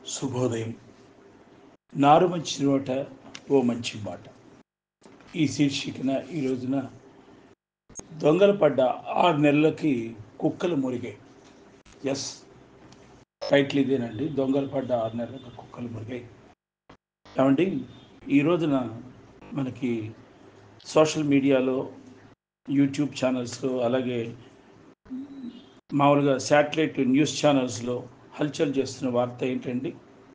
శుభోదయం. నారు మంచి నోట ఓ మంచి మాట. ఈ శీర్షికన ఈ రోజున దొంగలు పడ్డ 6 నెలలకి కుక్కలు మురిగాయి. ఎస్, టైటిల్ ఇదేనండి. దొంగలు పడ్డ 6 నెలలకు కుక్కలు మురిగాయి. ఏమండి, ఈ రోజున మనకి సోషల్ మీడియాలో, యూట్యూబ్ ఛానల్స్లో, అలాగే మామూలుగా శాటిలైట్ న్యూస్ ఛానల్స్లో హల్చల్ చేస్తున్న వార్త ఏంటండి?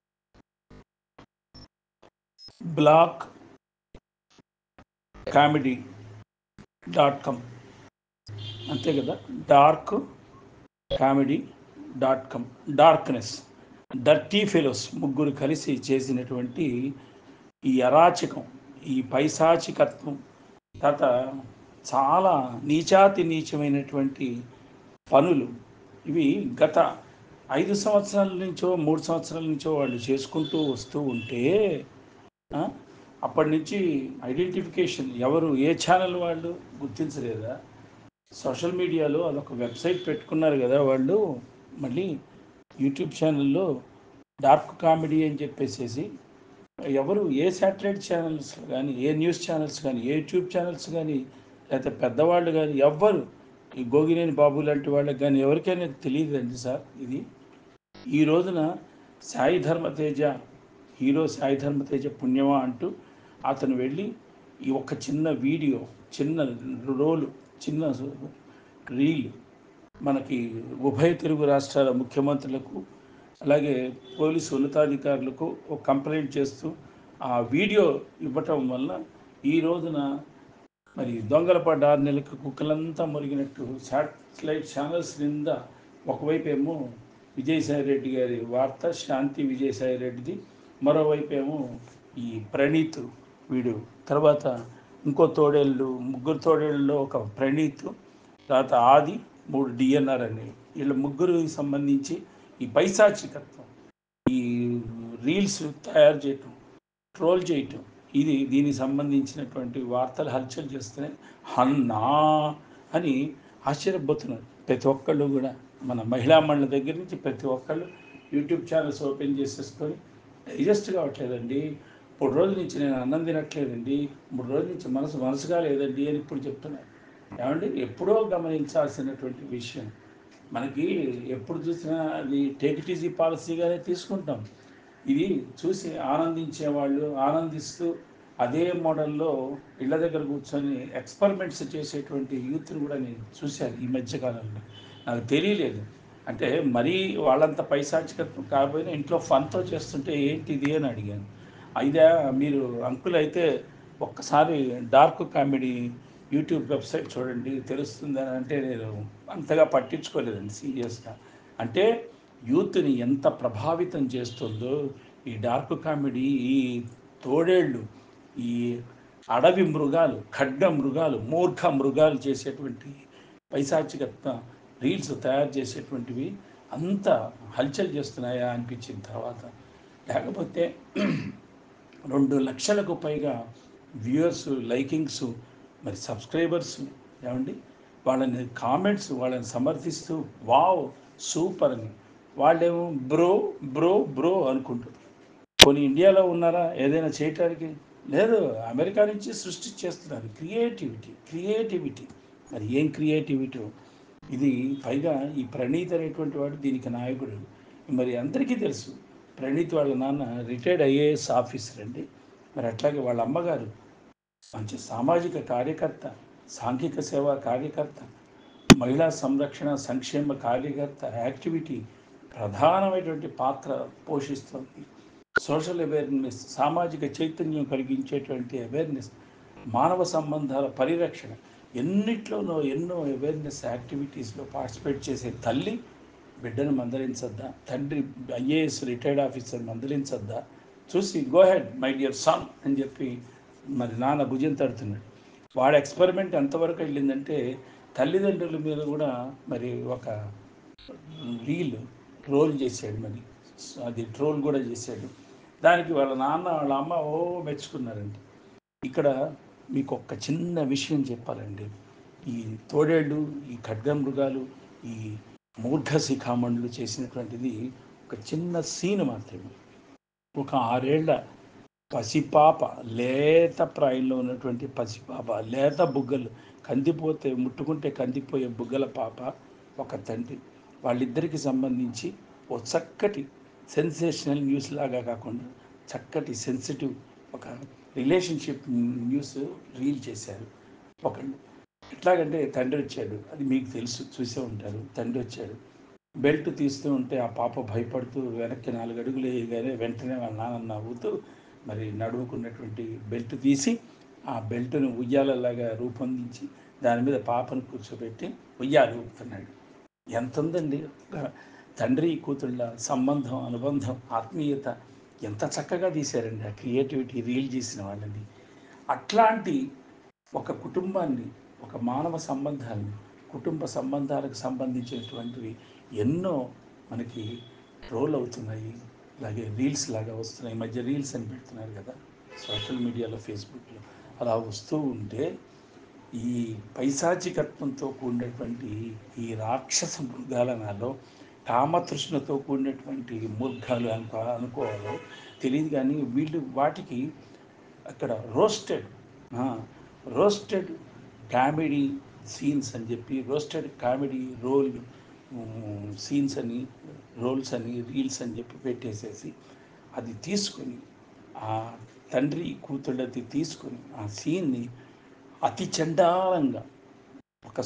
బ్లాక్ కామెడీ.com, అంతే కదా? Dark comedy dot com, darkness, dirty fellows ముగ్గురు కలిసి చేసినటువంటి ఈ అరాచకం, ఈ పైశాచికత్వం, తర్వాత చాలా నీచాతి నీచమైనటువంటి పనులు ఇవి గత 5 సంవత్సరాల నుంచో 3 సంవత్సరాల నుంచో వాళ్ళు చేసుకుంటూ వస్తూ ఉంటే అప్పటి నుంచి ఐడెంటిఫికేషన్ ఎవరు ఏ ఛానల్ వాళ్ళు గుర్తించలేదా? సోషల్ మీడియాలో అదొక వెబ్సైట్ పెట్టుకున్నారు కదా వాళ్ళు. మళ్ళీ యూట్యూబ్ ఛానల్లో డార్క్ కామెడీ అని చెప్పేసేసి ఎవరు ఏ శాటిలైట్ ఛానల్స్ కానీ, ఏ న్యూస్ ఛానల్స్ కానీ, ఏ యూట్యూబ్ ఛానల్స్ కానీ, లేకపోతే పెద్దవాళ్ళు కానీ ఎవ్వరు, ఈ గోగినేని బాబు లాంటి వాళ్ళకి కానీ ఎవరికైనా తెలియదండి సార్ ఇది. ఈ రోజున సాయి ధర్మతేజ, హీరో సాయి ధర్మతేజ పుణ్యమా అంటూ అతను వెళ్ళి ఈ ఒక చిన్న వీడియో, చిన్న రోలు, చిన్న రీల్ మనకి ఉభయ తెలుగు రాష్ట్రాల ముఖ్యమంత్రులకు అలాగే పోలీసు ఉన్నతాధికారులకు ఒక కంప్లైంట్ చేస్తూ ఆ వీడియో ఇవ్వటం వల్ల ఈ రోజున మరి దొంగల పడ్డ 6 నెలలకు కుక్కలంతా మురిగినట్టు శాటిలైట్ ఛానల్స్ నిండా ఒకవైపు ఏమో విజయసాయి రెడ్డి గారి వార్త, శాంతి విజయసాయి రెడ్డిది, మరోవైపు ఏమో ఈ ప్రణీత్ వీడు, తర్వాత ఇంకో తోడేళ్ళు, ముగ్గురు తోడేళ్ళలో ఒక ప్రణీత్, తర్వాత ఆది, 3 డిఎన్ఆర్ అని, వీళ్ళ ముగ్గురికి సంబంధించి ఈ పైశాచికత్వం, ఈ రీల్స్ తయారు చేయటం, ట్రోల్ చేయటం, దీనికి సంబంధించినటువంటి వార్తలు హల్చల్ చేస్తున్నాయి. హన్నా అని ఆశ్చర్యపోతున్నారు ప్రతి ఒక్కళ్ళు కూడా. మన మహిళా మండలి దగ్గర నుంచి ప్రతి ఒక్కళ్ళు యూట్యూబ్ ఛానల్స్ ఓపెన్ చేసేసుకొని డైజెస్ట్ కావట్లేదండి, 3 రోజుల నుంచి నేను అన్నం తినట్లేదండి, 3 రోజుల నుంచి మనసుగా లేదండి అని ఇప్పుడు చెప్తున్నారు. ఏమండి, ఎప్పుడో గమనించాల్సినటువంటి విషయం. మనకి ఎప్పుడు చూసినా అది టేక్ ఇట్ ఈజీ పాలసీగానే తీసుకుంటాం. ఇది చూసి ఆనందించేవాళ్ళు ఆనందిస్తూ అదే మోడల్లో ఇళ్ళ దగ్గర కూర్చొని ఎక్స్పెరిమెంట్స్ చేసేటువంటి యూత్ని కూడా నేను చూశాను ఈ మధ్యకాలంలో. నాకు తెలియలేదు, అంటే మరీ వాళ్ళంత పైశాచికత్వం కాకపోయినా ఇంట్లో ఫన్తో చేస్తుంటే ఏంటి ఇది అని అడిగాను. అయితే మీరు అంకుల్ అయితే ఒక్కసారి డార్క్ కామెడీ యూట్యూబ్ వెబ్సైట్ చూడండి తెలుస్తుందని అంటే నేను అంతగా పట్టించుకోలేదండి సీరియస్గా. అంటే యూత్ని ఎంత ప్రభావితం చేస్తుందో ఈ డార్క్ కామెడీ, ఈ తోడేళ్ళు, ఈ అడవి మృగాలు, ఖడ్గ మృగాలు, మూర్ఖ మృగాలు చేసేటువంటి పైశాచికత్వ రీల్స్ తయారు చేసేటువంటివి అంత హల్చల్ చేస్తున్నాయా అనిపించిన తర్వాత, లేకపోతే 2 లక్షలకు పైగా వ్యూయర్స్, లైకింగ్స్, మరి సబ్స్క్రైబర్స్, ఏమండి వాళ్ళని కామెంట్స్, వాళ్ళని సమర్థిస్తూ వావ్ సూపర్ అని, వాళ్ళేమో బ్రో బ్రో బ్రో అనుకుంటారు. కొన్ని ఇండియాలో ఉన్నారా ఏదైనా చేయటానికి? లేదు, అమెరికా నుంచి సృష్టించేస్తున్నారు. క్రియేటివిటీ, మరి ఏం క్రియేటివిటీ ఇది! పైగా ఈ ప్రణీత్ అనేటువంటి వాడు దీనికి నాయకుడు. మరి అందరికీ తెలుసు, ప్రణీత్ వాళ్ళ నాన్న రిటైర్డ్ ఐఏఎస్ ఆఫీసర్ అండి. మరి అట్లాగే వాళ్ళ అమ్మగారు మంచి సామాజిక కార్యకర్త, సాంఘిక సేవా కార్యకర్త, మహిళా సంరక్షణ సంక్షేమ కార్యకర్త, యాక్టివిటీ ప్రధానమైనటువంటి పాత్ర పోషిస్తుంది. సోషల్ అవేర్నెస్, సామాజిక చైతన్యం కలిగించేటువంటి అవేర్నెస్, మానవ సంబంధాల పరిరక్షణ, ఎన్నిట్లోనో ఎన్నో అవేర్నెస్ యాక్టివిటీస్లో పార్టిసిపేట్ చేసే తల్లి బిడ్డను మందలించద్దా? తండ్రి ఐఏఎస్ రిటైర్డ్ ఆఫీసర్ మందలించద్దా? చూసి go head my dear son అని చెప్పి మరి నాన్న భుజం తడుతున్నాడు. వాడి ఎక్స్పెరిమెంట్ ఎంతవరకు వెళ్ళిందంటే తల్లిదండ్రుల మీద కూడా మరి ఒక రోల్ చేశాడు, మరి అది ట్రోల్ కూడా చేశాడు. దానికి వాళ్ళ నాన్న వాళ్ళ అమ్మ మెచ్చుకున్నారండి. ఇక్కడ మీకు ఒక చిన్న విషయం చెప్పాలండి. ఈ తోడేళ్ళు, ఈ ఖడ్గమృగాలు, ఈ మూర్ఘ శిఖామణులు చేసినటువంటిది ఒక చిన్న సీన్ మాత్రమే. ఒక 6 ఏళ్ల పసిపాప, లేత ప్రాయంలో ఉన్నటువంటి పసిపాప, లేత బుగ్గలు, ముట్టుకుంటే కందిపోయే బుగ్గల పాప, ఒక తండ్రి. వాళ్ళిద్దరికి సంబంధించి ఓ చక్కటి సెన్సేషనల్ న్యూస్ లాగా కాకుండా చక్కటి సెన్సిటివ్ ఒక రిలేషన్షిప్ న్యూస్ రీల్ చేశారు ఒకళ్ళు. ఎట్లాగంటే తండ్రి వచ్చాడు, అది మీకు తెలుసు, చూసే ఉంటారు. తండ్రి వచ్చాడు, బెల్ట్ తీస్తూ ఉంటే ఆ పాప భయపడుతూ వెనక్కి 4 అడుగులు వేయగానే వెంటనే వాళ్ళ నాన్న నవ్వుతూ మరి నడుముకున్నటువంటి బెల్ట్ తీసి ఆ బెల్ట్ను ఉయ్యాలలాగా రూపొందించి దాని మీద పాపను కూర్చోబెట్టి ఉయ్యాలు ఊపుతున్నాడు. ఎంత ఉందండి ఒక తండ్రి కూతుళ్ళ సంబంధం, అనుబంధం, ఆత్మీయత ఎంత చక్కగా తీశారండి ఆ క్రియేటివిటీ రీల్ చేసిన వాళ్ళని. అట్లాంటి ఒక కుటుంబాన్ని, ఒక మానవ సంబంధాన్ని, కుటుంబ సంబంధాలకు సంబంధించినటువంటివి ఎన్నో మనకి రోల్ అవుతున్నాయి. అలాగే రీల్స్ లాగా వస్తున్నాయి. ఈ మధ్య రీల్స్ అని పెడుతున్నారు కదా సోషల్ మీడియాలో, ఫేస్బుక్లో. అలా వస్తూ ఉంటే ఈ పైశాచికత్వంతో కూడినటువంటి ఈ రాక్షస మృగాల నాలో కామతృష్ణతో కూడినటువంటి మూర్ఖాలు అనుకోవాలో తెలియదు. కానీ వీళ్ళు వాటికి అక్కడ రోస్టెడ్ కామెడీ సీన్స్ అని చెప్పి, రోస్టెడ్ కామెడీ సీన్స్ అని, రోల్స్ అని, రీల్స్ అని చెప్పి పెట్టేసేసి అది తీసుకొని ఆ తండ్రి కూతుళ్ళది తీసుకొని ఆ సీన్ని అతి చండాలంగా, ఒక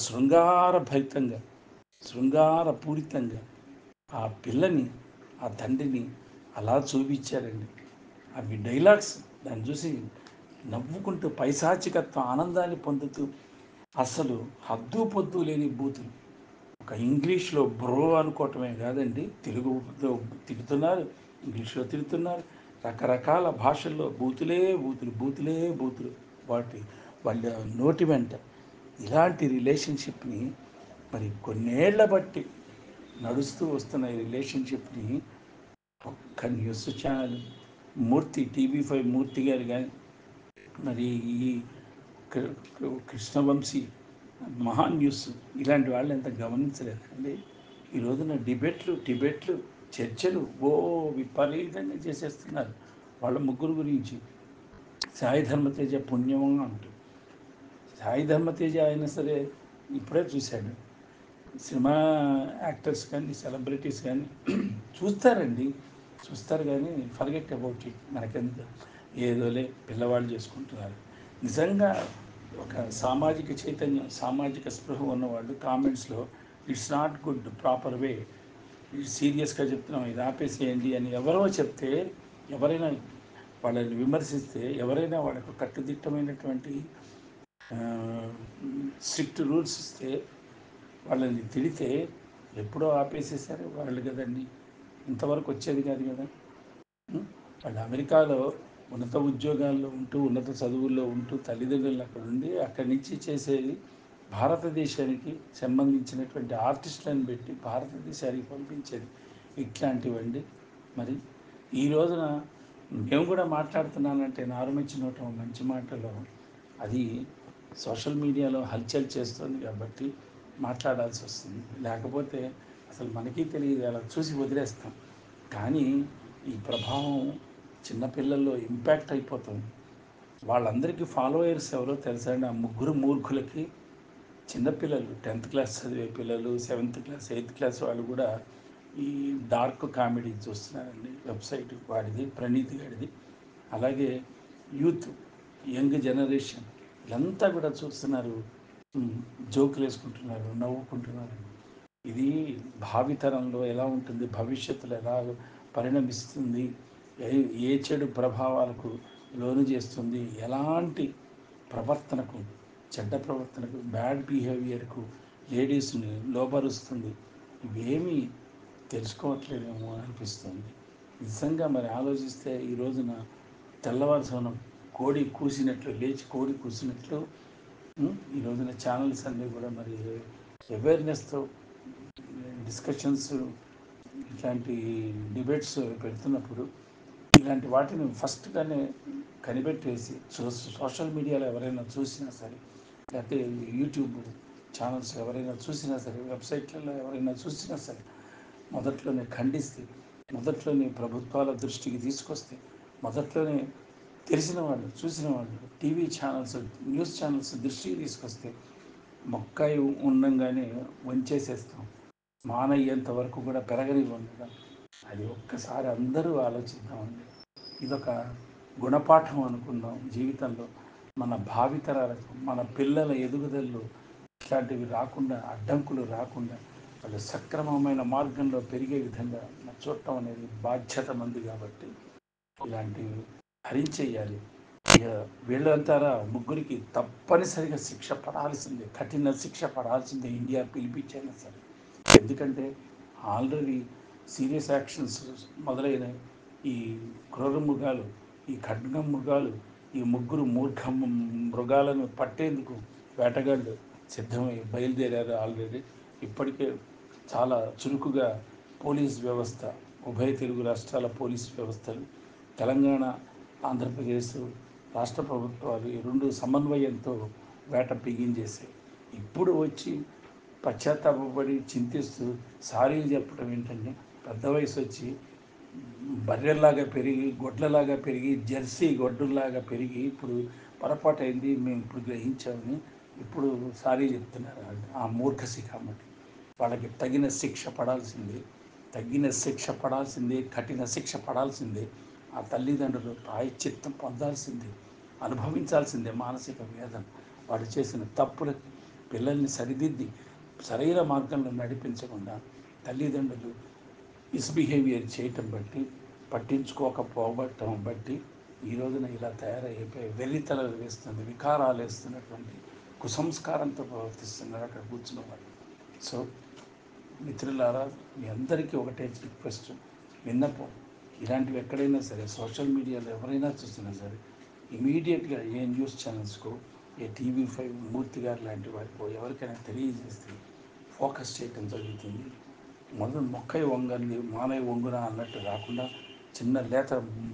శృంగారపూరితంగా ఆ పిల్లని, ఆ తండ్రిని అలా చూపించారండి. అవి డైలాగ్స్ దాన్ని చూసి నవ్వుకుంటూ పైశాచికత్వ ఆనందాన్ని పొందుతూ, అసలు హద్దు పొద్దు లేని బూతులు. ఒక ఇంగ్లీష్లో బ్రో అనుకోవటమే కాదండి, తెలుగులో తిడుతున్నారు, ఇంగ్లీష్లో తిడుతున్నారు, రకరకాల భాషల్లో బూతులే బూతులు, బూతులే బూతులు. వాటి వాళ్ళ నోటి వెంట ఇలాంటి రిలేషన్షిప్ని మరి కొన్నేళ్ల బట్టి నడుస్తూ వస్తున్న ఈ రిలేషన్షిప్ని ఒక్క న్యూస్ ఛానల్ టీవీ 5 మూర్తి గారు కానీ, మరి ఈ కృష్ణవంశీ మహాన్ న్యూస్, ఇలాంటి వాళ్ళు ఎంత గమనించలేదండి. ఈ రోజున టిబెట్లు చర్చలు విపరీతంగా చేసేస్తున్నారు వాళ్ళ ముగ్గురు గురించి. సాయి ధర్మతేజ పుణ్యం అంటూ, సాయి ధర్మతేజ అయినా సరే ఇప్పుడే చూశాడు. సినిమా యాక్టర్స్ కానీ, సెలబ్రిటీస్ కానీ చూస్తారండి, చూస్తారు కానీ ఫర్గెట్ అబౌట్ ఇట్, మనకెంత ఏదోలే పిల్లవాళ్ళు చేసుకుంటున్నారు. నిజంగా ఒక సామాజిక చైతన్యం, సామాజిక స్పృహ ఉన్నవాళ్ళు కామెంట్స్లో it's not good, proper way, సీరియస్గా చెప్తున్నాం, ఇది ఆపేసేయండి అని ఎవరో చెప్తే, ఎవరైనా వాళ్ళని విమర్శిస్తే, ఎవరైనా వాళ్ళకు కట్టుదిట్టమైనటువంటి స్ట్రిక్ట్ రూల్స్ ఇస్తే, వాళ్ళని తిడితే ఎప్పుడో ఆపేసేసారు వాళ్ళు కదండి, ఇంతవరకు వచ్చేది కాదు కదా. వాళ్ళు అమెరికాలో ఉన్నత ఉద్యోగాల్లో ఉంటూ, ఉన్నత చదువుల్లో ఉంటూ, తల్లిదండ్రులు అక్కడ ఉండి అక్కడి నుంచి చేసేది భారతదేశానికి సంబంధించినటువంటి ఆర్టిస్టులను పెట్టి భారతదేశానికి పంపించేది ఇట్లాంటివండి. మరి ఈ రోజున మేము కూడా మాట్లాడుతున్నానంటే నారుమిచ్చి నోట మంచి మాటలో అది సోషల్ మీడియాలో హల్చల్ చేస్తుంది కాబట్టి మాట్లాడాల్సి వస్తుంది. లేకపోతే అసలు మనకి తెలియదు, అలా చూసి వదిలేస్తాం. కానీ ఈ ప్రభావం చిన్నపిల్లల్లో ఇంపాక్ట్ అయిపోతుంది. వాళ్ళందరికీ ఫాలోయర్స్ ఎవరో తెలుసా అండి? ఆ ముగ్గురు మూర్ఖులకి చిన్నపిల్లలు, 10th క్లాస్ చదివే పిల్లలు, 7th క్లాస్, 8th క్లాస్ వాళ్ళు కూడా ఈ డార్క్ కామెడీ చూస్తున్నారండి. వెబ్సైట్ వాడిది, ప్రణీత్ గాడిది. అలాగే యూత్, యంగ్ జనరేషన్ వీళ్ళంతా కూడా చూస్తున్నారు, జోకులు వేసుకుంటున్నారు, నవ్వుకుంటున్నారు. ఇది భావితరంలో ఎలా ఉంటుంది, భవిష్యత్తులో ఎలా పరిణమిస్తుంది, ఏ ఏ చెడు ప్రభావాలకు లోను చేస్తుంది, ఎలాంటి ప్రవర్తనకు, చెడ్డ ప్రవర్తనకు, బ్యాడ్ బిహేవియర్కు లేడీస్ని లోపరుస్తుంది, ఇవేమీ తెలుసుకోవట్లేదేమో అనిపిస్తుంది. నిజంగా మరి ఆలోచిస్తే ఈ రోజున తెల్లవారుజామున కోడి కూసినట్లు ఈ రోజున ఛానల్స్ అన్నీ కూడా మరి అవేర్నెస్తో డిస్కషన్స్, ఇట్లాంటి డిబేట్స్ పెడుతున్నప్పుడు ఇలాంటి వాటిని ఫస్ట్గానే కనిపెట్టేసి సోషల్ మీడియాలో ఎవరైనా చూసినా సరే, లేకపోతే యూట్యూబ్ ఛానల్స్ ఎవరైనా చూసినా సరే, వెబ్సైట్లలో ఎవరైనా చూసినా సరే మొదట్లోనే ఖండిస్తే మొదట్లోనే ప్రభుత్వాల దృష్టికి తీసుకొస్తే, మొదట్లోనే తెలిసిన వాళ్ళు, చూసిన వాళ్ళు, టీవీ ఛానల్స్, న్యూస్ ఛానల్స్ దృష్టికి తీసుకొస్తే మొక్కాయి ఉండంగానే వంచేసేస్తాం. మానయ్యేంత వరకు కూడా పెరగనివ్వం కదా. అది ఒక్కసారి అందరూ ఆలోచిద్దామండి. ఇదొక గుణపాఠం అనుకుందాం జీవితంలో. మన భావితరాలకు, మన పిల్లల ఎదుగుదలలో ఇట్లాంటివి రాకుండా, అడ్డంకులు రాకుండా వాళ్ళు సక్రమమైన మార్గంలో పెరిగే విధంగా చూడటం అనేది బాధ్యత మంది కాబట్టి ఇలాంటివి భరించేయాలి. ఇక వీళ్ళంతారా ముగ్గురికి తప్పనిసరిగా శిక్ష పడాల్సిందే, కఠిన శిక్ష పడాల్సిందే, ఇండియా పిలిపించైనా సరే. ఎందుకంటే ఆల్రెడీ సీరియస్ యాక్షన్స్ మొదలైనవి. ఈ క్రూర మృగాలు, ఈ ఖడ్గ మృగాలు, ఈ ముగ్గురు మూర్ఖ మృగాలను పట్టేందుకు వేటగాళ్ళు సిద్ధమై బయలుదేరారు ఆల్రెడీ. ఇప్పటికే చాలా చురుకుగా పోలీస్ వ్యవస్థ, ఉభయ తెలుగు రాష్ట్రాల పోలీస్ వ్యవస్థలు, తెలంగాణ, ఆంధ్రప్రదేశ్ రాష్ట్ర ప్రభుత్వాలు ఈ రెండు సమన్వయంతో వేట బిగించేసాయి. ఇప్పుడు వచ్చి పశ్చాత్తాపడి చింతిస్తూ సారీ చెప్పడం ఏంటంటే, పెద్ద వయసు వచ్చి బర్రెల్లాగా పెరిగి, గొడ్లలాగా పెరిగి, జెర్సీ గొడ్డుల్లాగా పెరిగి ఇప్పుడు పొరపాటైంది మేము ఇప్పుడు గ్రహించామని ఇప్పుడు సారీ చెప్తున్నారు. ఆ మూర్ఖ శిఖామణి వాళ్ళకి తగిన శిక్ష పడాల్సిందే, తగిన శిక్ష పడాల్సిందే, కఠిన శిక్ష పడాల్సిందే. ఆ తల్లిదండ్రులు ప్రాయశ్చిత్తం పొందాల్సిందే, అనుభవించాల్సిందే మానసిక వేదన. వాడు చేసిన తప్పులకి పిల్లల్ని సరిదిద్ది సరైన మార్గంలో నడిపించకుండా తల్లిదండ్రులు మిస్బిహేవియర్ చేయటం బట్టి, పట్టించుకోకపోవటం బట్టి ఈ రోజున ఇలా తయారైపోయి వెర్రితలలు వేస్తుంది, వికారాలు వేస్తున్నటువంటి కుసంస్కారంతో ప్రవర్తిస్తున్నారు అక్కడ కూర్చున్న వాళ్ళు. సో మిత్రులారా, మీ అందరికీ ఒకటే రిక్వెస్ట్, విన్నపం. ఇలాంటివి ఎక్కడైనా సరే సోషల్ మీడియాలో ఎవరైనా చూసినా సరే ఇమీడియట్గా ఏ న్యూస్ ఛానల్స్కో, ఏ టీవీ5 మూర్తి గారు లాంటి వారికో ఎవరికైనా తెలియజేస్తే ఫోకస్ చేయటం జరుగుతుంది. మొదలు మొక్కై వంగంది మానై వంగున అన్నట్టు కాకుండా చిన్న లేత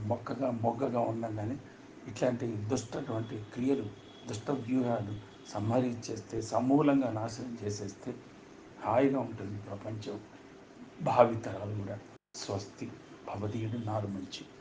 మొగ్గగా ఉండగానే ఇట్లాంటి దుష్టటువంటి క్రియలు, దుష్ట వ్యూహాలు సంహరించేస్తే, సమూలంగా నాశనం చేసేస్తే హాయిగా ఉంటుంది ప్రపంచం, భావితరాలు కూడా. స్వస్తి భవదీయుడు నారు మంచి.